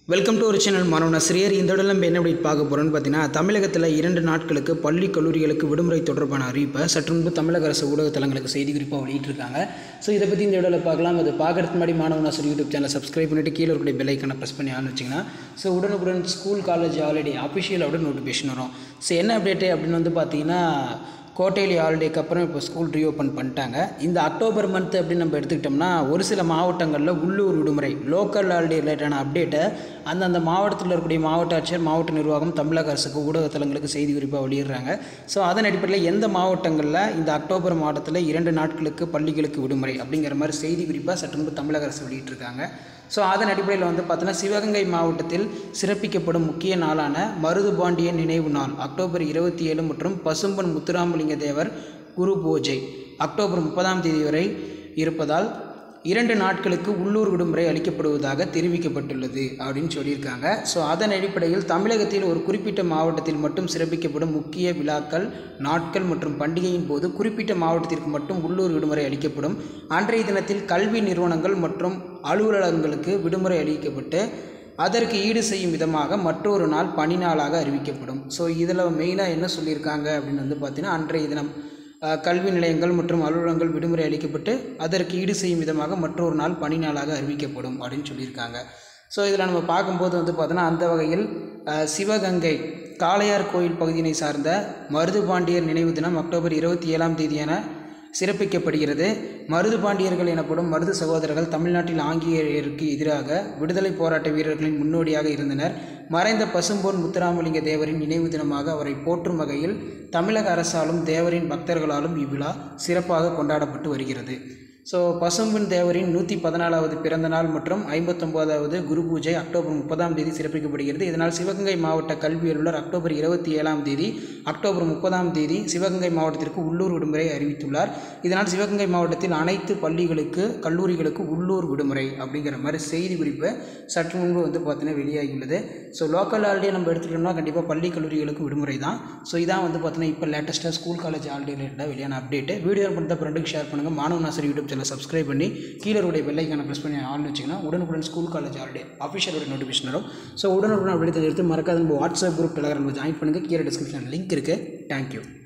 Welcome to ஒரு channel மாணவ ஆசிரியர். இந்த இடத்துல நம்ம என்ன அப்படி பார்க்க போகிறோம்னு பார்த்தீங்கன்னா, தமிழகத்தில் 2 நாட்களுக்கு பள்ளி கல்லூரிகளுக்கு விடுமுறை தொடர்பான அறிவிப்பை சற்று முன்பு தமிழக அரசு ஊடகத்தலங்களுக்கு செய்தி குறிப்பாக வெளியிட்டிருக்காங்க. ஸோ இதை பற்றி இந்த வீடியோவில் பார்க்கலாம். அது பார்க்கறதுக்கு முன்னாடி மாணவ ஆசிரியர் யூடியூப் சேனலை சப்ஸ்கிரைப் பண்ணிவிட்டு கீழே இருக்கிற பெல் ஐக்கனை ப்ரெஸ் பண்ணி ஆன் வச்சிங்கன்னா ஸோ உடனுக்குடன் ஸ்கூல் காலேஜ் ஹாலிடே அஃபிஷியலோட நோட்டிஃபிகேஷன் வரும். ஸோ என்ன அப்டேட்டு அப்படின்னு வந்து பார்த்தீங்கன்னா, கோட்டையிலி ஹாலிடேக்கு அப்புறம் இப்போ ஸ்கூல் ரீஓப்பன் பண்ணிட்டாங்க. இந்த அக்டோபர் மந்த் அப்படின்னு நம்ம எடுத்துக்கிட்டோம்னா ஒரு சில மாவட்டங்களில் உள்ளூர் விடுமுறை லோக்கல் ஹாலிடே ரிலேட்டான அப்டேட்டை அந்தந்த மாவட்டத்தில் இருக்கக்கூடிய மாவட்ட ஆட்சியர் மாவட்ட நிர்வாகம் தமிழக அரசுக்கு ஊடகத்தலங்களுக்கு செய்தி குறிப்பாக வெளியிடுறாங்க. ஸோ அதன் அடிப்படையில் எந்த மாவட்டங்களில் இந்த அக்டோபர் மாதத்தில் 2 நாட்களுக்கு பள்ளிகளுக்கு விடுமுறை அப்படிங்கிற மாதிரி செய்தி குறிப்பாக சற்று முன்பு தமிழக அரசு வெளியிட்டிருக்காங்க. ஸோ அதன் அடிப்படையில் வந்து பார்த்தீங்கன்னா, சிவகங்கை மாவட்டத்தில் சிறப்பிக்கப்படும் முக்கிய நாளான மருதுபாண்டியன் நினைவு நாள் அக்டோபர் 27 மற்றும் பசும்பொன் முத்துராமலிங்க தேவர் குரு பூஜை அக்டோபர் 30ஆம் தேதி வரை இருப்பதால் 2 நாட்களுக்கு உள்ளூர் விடுமுறை அளிக்கப்படுவதாக தெரிவிக்கப்பட்டுள்ளது அப்படின்னு சொல்லியிருக்காங்க. ஸோ அதன் அடிப்படையில் தமிழகத்தில் ஒரு குறிப்பிட்ட மாவட்டத்தில் மட்டும் சிறப்பிக்கப்படும் முக்கிய விழாக்கள் நாட்கள் மற்றும் பண்டிகையின் போது குறிப்பிட்ட மாவட்டத்திற்கு மட்டும் உள்ளூர் விடுமுறை அளிக்கப்படும். அன்றைய தினத்தில் கல்வி நிறுவனங்கள் மற்றும் அலுவலகங்களுக்கு விடுமுறை அளிக்கப்பட்டு அதற்கு ஈடு செய்யும் விதமாக மற்றொரு நாள் பணி நாளாக அறிவிக்கப்படும். ஸோ இதில் மெயினாக என்ன சொல்லியிருக்காங்க அப்படின்னு வந்து பார்த்தீங்கன்னா, அன்றைய தினம் கல்வி நிலையங்கள் மற்றும் அலுவலகங்கள் விடுமுறை அளிக்கப்பட்டு அதற்கு ஈடு செய்யும் விதமாக மற்றொரு நாள் பணி நாளாக அறிவிக்கப்படும் அப்படின்னு சொல்லியிருக்காங்க. ஸோ இதில் நம்ம பார்க்கும்போது வந்து பார்த்தோன்னா, அந்த வகையில் சிவகங்கை காளையார் கோயில் பகுதியினை சார்ந்த மருதுபாண்டியர் நினைவு தினம் அக்டோபர் 27ஆம் தேதியான சிறப்பிக்கப்படுகிறது. மருதுபாண்டியர்கள் எனப்படும் மருது சகோதரர்கள் தமிழ்நாட்டில் ஆங்கிலேயருக்கு எதிராக விடுதலை போராட்ட வீரர்களின் முன்னோடியாக இருந்தனர். மறைந்த பசும்பொன் முத்துராமலிங்க தேவரின் நினைவு தினமாக அவரை போற்றும் வகையில் தமிழக அரசாலும் தேவரின் பக்தர்களாலும் இவ்விழா சிறப்பாக கொண்டாடப்பட்டு வருகிறது. ஸோ பசும்பொன் தேவரின் 114வது பிறந்த நாள் மற்றும் 59வது குரு பூஜை அக்டோபர் 30ஆம் தேதி சிறப்பிக்கப்படுகிறது. இதனால் சிவகங்கை மாவட்ட கல்வி அலுவலர் அக்டோபர் 27ஆம் தேதி அக்டோபர் 30ஆம் தேதி சிவகங்கை மாவட்டத்திற்கு உள்ளூர் விடுமுறை அறிவித்துள்ளார். இதனால் சிவகங்கை மாவட்டத்தில் அனைத்து பள்ளிகளுக்கு கல்லூரிகளுக்கு உள்ளூர் விடுமுறை அப்படிங்கிற மாதிரி செய்தி குறிப்பு சற்று முன்பு வந்து பார்த்தீங்கன்னா வெளியாகியுள்ளது. ஸோ லோக்கல் ஹாலிடே நம்ம எடுத்துக்கிட்டோம்னா கண்டிப்பாக பள்ளி கல்லூரிகளுக்கு விடுமுறை தான். ஸோ இதான் வந்து பார்த்தீங்கன்னா இப்போ லேட்டஸ்ட்டாக ஸ்கூல் காலேஜ் ஹாலிடே ரிலேட்டடாக வெளியான அப்டேட்டு. வீடியோ பண்ணுற ஃப்ரெண்டுக்கு ஷேர் பண்ணுங்கள். மாணவ ஆசிரியர் யூடியூப் சேனல் சப்ஸ்கிரைப் பண்ணி கீழே இருக்கிற பெல் ஐக்கானை ப்ரெஸ் பண்ணி ஆன் வச்சிங்கன்னா உடனுக்குடன் ஸ்கூல் காலேஜ் ஹாலிடே அஃபிஷியலோட நோட்டிஃபிகேஷன் வரும். ஸோ உடனுக்குடன் அப்படி எடுத்து மறக்காத நம்ம வாட்ஸ்அப் குரூப் டெலகிராமில் ஜாயின் பண்ணுங்கள். கீழே டிஸ்கிரிப்ஷன் லிங்க் இருக்குது. தேங்க்யூ.